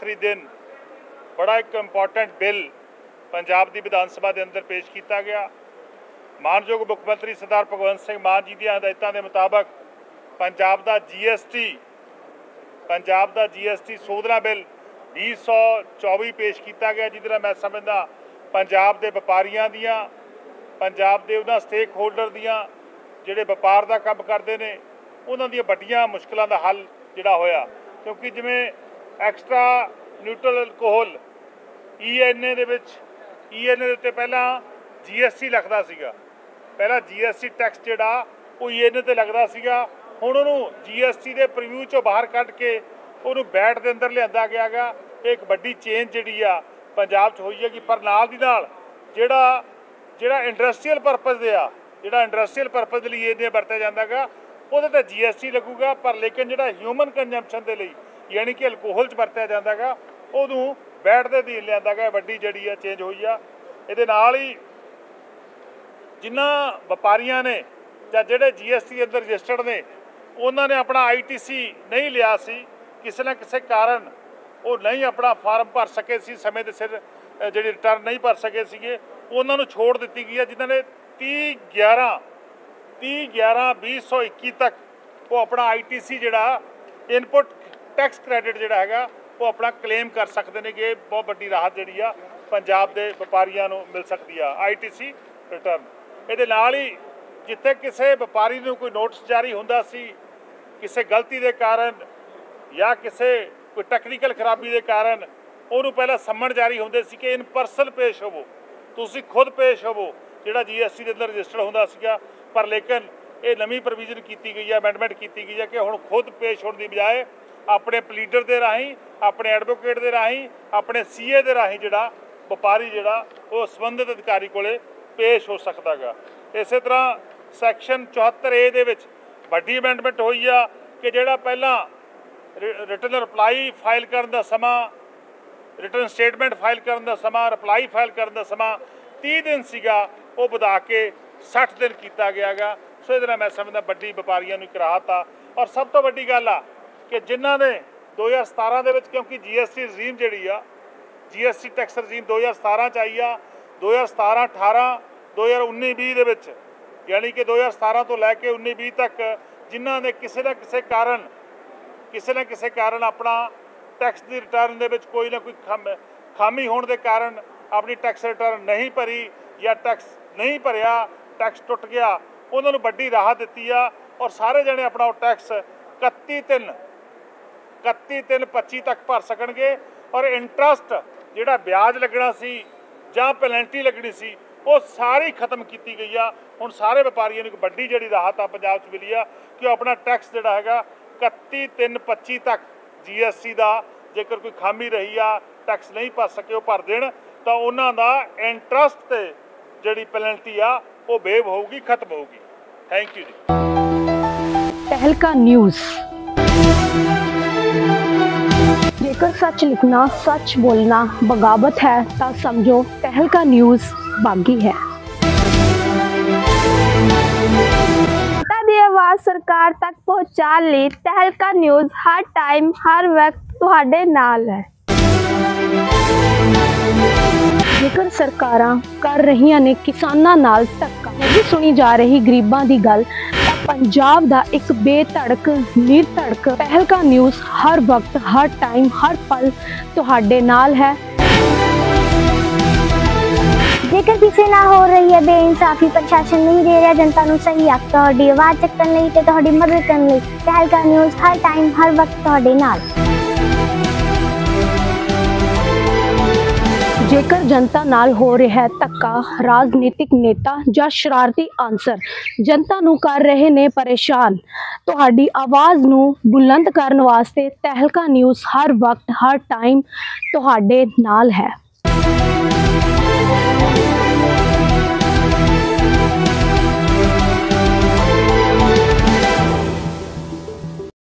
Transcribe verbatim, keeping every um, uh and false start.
आखिरी दिन बड़ा एक इंपॉर्टेंट बिल पंजाब की विधान सभा के अंदर पेश किया गया। मानयोग मुख्यमंत्री सरदार भगवंत सिंह मान जी की हदायतों के मुताबिक पंजाब का जी एस टी पंजाब का जी एस टी सोधना बिल भी सौ चौबी पेश किया गया, जिसका मैं समझदा पंजाब के व्यापारियों दियाँ पंजाब के उन्होंने स्टेक होल्डर दियाँ जिहड़े व्यापार का काम करते हैं उन्हों दी वड्डियां मुश्किलों का हल जिहड़ा होया, क्योंकि जिमें extra neutral alcohol E N A दे विच ई एन ए उत्ते पहला जी एस टी लगता सीगा, पहला जी एस टी टैक्स जिहड़ा वो ई एन ए ते लगता सीगा, हुण उहनूं जी एस टी के प्रीव्यू चों बाहर कढ के उहनूं वैट दे अंदर लिआंदा गया गा। एक वड्डी चेंज जिहड़ी आ पंजाब च होई है कि पर नाल दी नाल जिहड़ा जिहड़ा इंडस्ट्रीयल परपज़ दे आ जिहड़ा इंडस्ट्रीयल परपज़ दे लई ई एन ए वरतिया जांदा गा ਉਹਦੇ ਤੇ जी एस टी लगूगा, पर लेकिन ਜਿਹੜਾ ਹਿਊਮਨ ਕੰਜ਼ੰਪਸ਼ਨ ਦੇ ਲਈ ਯਾਨੀ ਕਿ ਅਲਕੋਹਲ 'ਚ ਵਰਤਿਆ ਜਾਂਦਾ ਗਾ ਉਹਨੂੰ ਵੈਟ ਦੇ ਅਧੀਨ ਲਿਆਂਦਾ ਗਾ। ਵੱਡੀ ਜਿਹੜੀ ਆ ਚੇਂਜ ਹੋਈ ਆ। ਇਹਦੇ ਨਾਲ ਹੀ ਜਿਨ੍ਹਾਂ ਵਪਾਰੀਆਂ ਨੇ ਜਾਂ ਜਿਹੜੇ ਜੀ ਐਸ ਟੀ ਅੰਦਰ ਰਜਿਸਟਰਡ ਨੇ ਉਹਨਾਂ ਨੇ ਆਪਣਾ ਆਈ ਟੀ ਸੀ ਨਹੀਂ ਲਿਆ ਸੀ, ਕਿਸੇ ਨਾ ਕਿਸੇ ਕਾਰਨ ਉਹ ਨਹੀਂ ਆਪਣਾ ਫਾਰਮ ਭਰ ਸਕੇ ਸੀ, ਸਮੇਂ ਦੇ ਸਿਰ ਜਿਹੜੀ ਰਿਟਰਨ ਨਹੀਂ ਭਰ ਸਕੇ ਸੀਗੇ, ਉਹਨਾਂ ਨੂੰ ਛੋੜ ਦਿੱਤੀ ਗਈ ਹੈ, ਜਿਨ੍ਹਾਂ ਨੇ तीह ग्यारह तीह ग्यारह भी सौ इक्की तक वो अपना आई टी सी जोड़ा इनपुट टैक्स क्रेडिट जोड़ा है वो अपना क्लेम कर सकते हैं कि बहुत बड़ी राहत जी आ पंजाब के व्यापारियों को मिल सकती है आई टी सी रिटर्न। ये नाल ही जिथे किसी व्यापारी को कोई नोटिस जारी होंदा सी किसी गलती के कारण या किसी कोई टैक्नीकल खराबी के कारण उन्होंने पहला सम्मन जारी होंदे सी कि इन पर्सन पेश होवो, तुसी खुद पेश होवो ਜਿਹੜਾ जी एस टी के अंदर रजिस्टर्ड होंदा सीगा, पर लेकिन ये नवीं प्रोविजन की गई है, अमेंडमेंट की गई है कि हुण खुद पेश होने की बजाय अपने प्लीडर के राही अपने एडवोकेट के राही अपने सी ए के राही जिहड़ा व्यापारी जिहड़ा वो संबंधित अधिकारी कोले पेश हो सकता गा। इस तरह सैक्शन चौहत्तर ए दे विच वड्डी अमेंडमेंट हुई आ कि जिहड़ा पहला रिटर्न रिप्लाई फाइल करन दा समा रिटर्न स्टेटमेंट फाइल करन दा समा रिप्लाई फाइल करन दा समा तीह दिन सीगा वो बढ़ा के सठ दिन किया गया गा। सो ये मैं समझदा वड्डी व्यापारियों एक राहत आ। और सब तो वड्डी गल आ कि जिन्हों ने दो हज़ार सतारह दे विच क्योंकि जी एस टी रजीम जी आ G S T tax regime दो हज़ार सतारह च आई आ, दो हज़ार सतारह अठारह दो हज़ार उन्नी भी दे विच यानी कि दो हज़ार सतारह तो लैके उन्नी भी तक जिन्हों ने किसी न किसी कारण किसी न किसी कारण अपना टैक्स की रिटर्न दे विच कोई ना कोई खाम खामी होने के कारण अपनी टैक्स रिटर्न नहीं भरी या टैक्स नहीं भरिया, टैक्स टुट गया, उन्होंने बड़ी राहत दी आ। और सारे जने अपना टैक्स इकत्ती तीन इकत्ती तीन पच्ची तक भर सकणगे। और इंटरस्ट जिहड़ा ब्याज लगना सी जां पेनल्टी लगनी सी वो सारी खत्म की गई आ। हुण सारे व्यापारियों को बड़ी जिहड़ी राहत आ पंजाब च मिली आ कि अपना टैक्स जिहड़ा हैगा इकत्ती तीन पच्ची तक जी एस टी का जेकर कोई खामी रही आ टैक्स नहीं भर सके वो भर देण तो उन्हां दा इंटरस्ट ते जिहड़ी पेनल्टी आ वो वेव होगी, खत्म होगी। थैंक यू जी। तहलका न्यूज़। जेकर सच लिखना सच बोलना बगावत है तो समझो तहलका न्यूज़ बागी है। जनता दी आवाज़ सरकार तक पहुँचा ली तहलका न्यूज़ हर टाइम हर वक्त तुहाडे नाल है। जेकर सरकारां कर रहीआं ने किसानां नाल धक्का नहीं सुनी जा रही गरीबां दी गल तां पंजाब दा एक बेधड़क निरधड़क तहलका न्यूज़ हर वक्त हर टाइम हर पल तुहाडे नाल है। जेकर किसी ना हो रही है बेइंसाफी, प्रशासन नहीं दे रहा जनता नूं सही हक, तुहाडी आवाज़ चुकण लई ते तुहाडी मदद करन लई तहलका न्यूज़ हर टाइम हर वक्त तुहाडे नाल। जेकर जनता नाल हो रहा है धक्का, राजनीतिक नेता या शरारती आंसर जनता नूं कर रहे ने परेशान, तुहाडी आवाज़ नूं बुलंद करन वास्ते तहलका न्यूज़ हर वक्त हर टाइम तुहाडे नाल है।